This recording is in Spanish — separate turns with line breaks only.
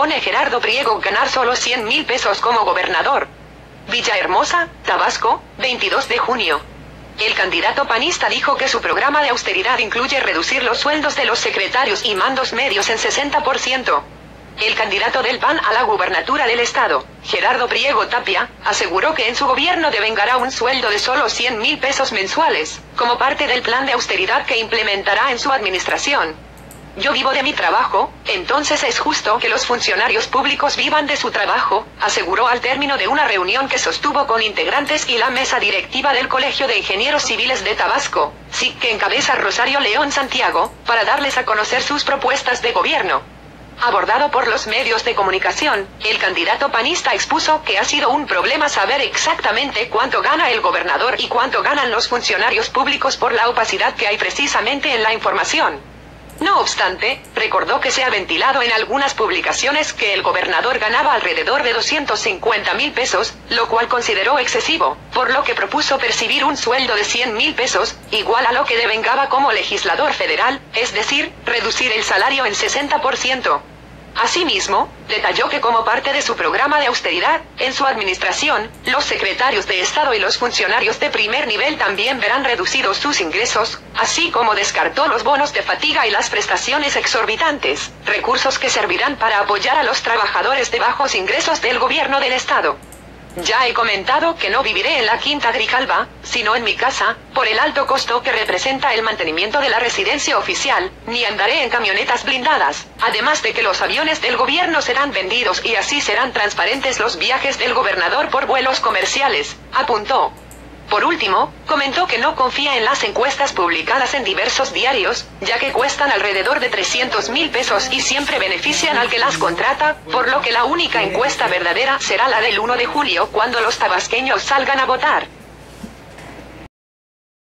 propone Gerardo Priego ganar solo 100.000 pesos como gobernador. Villahermosa, Tabasco, 22 de junio. El candidato panista dijo que su programa de austeridad incluye reducir los sueldos de los secretarios y mandos medios en 60%. El candidato del PAN a la gubernatura del estado, Gerardo Priego Tapia, aseguró que en su gobierno devengará un sueldo de solo 100.000 pesos mensuales, como parte del plan de austeridad que implementará en su administración. Yo vivo de mi trabajo, entonces es justo que los funcionarios públicos vivan de su trabajo, aseguró al término de una reunión que sostuvo con integrantes y la mesa directiva del Colegio de Ingenieros Civiles de Tabasco, SIC, que encabeza Rosario León Santiago, para darles a conocer sus propuestas de gobierno. Abordado por los medios de comunicación, el candidato panista expuso que ha sido un problema saber exactamente cuánto gana el gobernador y cuánto ganan los funcionarios públicos por la opacidad que hay precisamente en la información. No obstante, recordó que se ha ventilado en algunas publicaciones que el gobernador ganaba alrededor de 250.000 pesos, lo cual consideró excesivo, por lo que propuso percibir un sueldo de 100.000 pesos, igual a lo que devengaba como legislador federal, es decir, reducir el salario en 60%. Asimismo, detalló que como parte de su programa de austeridad, en su administración, los secretarios de Estado y los funcionarios de primer nivel también verán reducidos sus ingresos, así como descartó los bonos de fatiga y las prestaciones exorbitantes, recursos que servirán para apoyar a los trabajadores de bajos ingresos del gobierno del Estado. Ya he comentado que no viviré en la Quinta Grijalba, sino en mi casa, por el alto costo que representa el mantenimiento de la residencia oficial, ni andaré en camionetas blindadas, además de que los aviones del gobierno serán vendidos y así serán transparentes los viajes del gobernador por vuelos comerciales, apuntó. Por último, comentó que no confía en las encuestas publicadas en diversos diarios, ya que cuestan alrededor de 300.000 pesos y siempre benefician al que las contrata, por lo que la única encuesta verdadera será la del 1 de julio cuando los tabasqueños salgan a votar.